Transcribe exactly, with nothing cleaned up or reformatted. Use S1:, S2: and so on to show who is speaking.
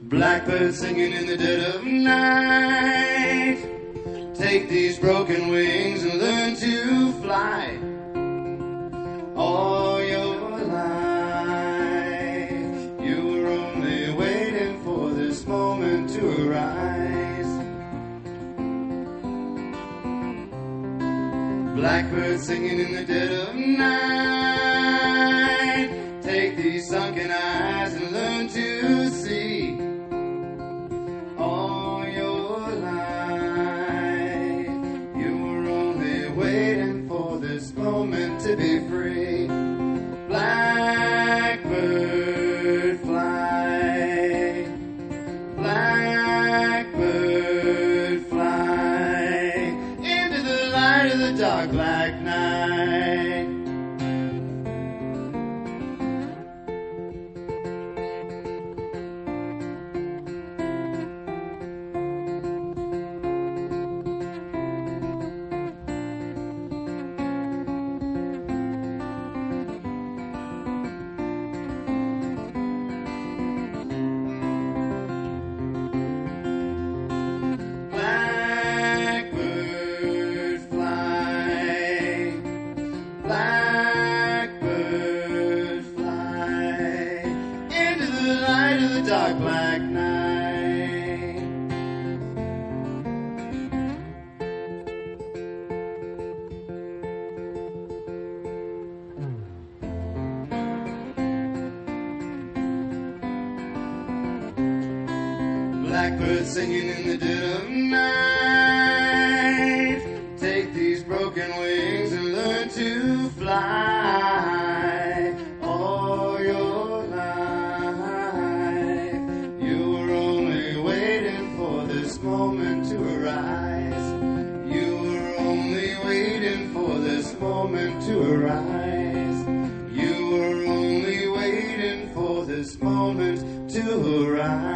S1: Blackbird singing in the dead of night. Take these broken wings and learn to fly. All your life you were only waiting for this moment to arise. Blackbird singing in the dead of night. Take these sunken eyes and learn to see. All your life you were only waiting for this moment to be free. Blackbird fly, blackbird fly into the light of the dark black night. Dark black night. Blackbird singing in the dead of night. Take these broken wings and learn to fly. All your life you were only waiting for this moment to arise. You were only waiting for this moment to arise. You were only waiting for this moment to arise.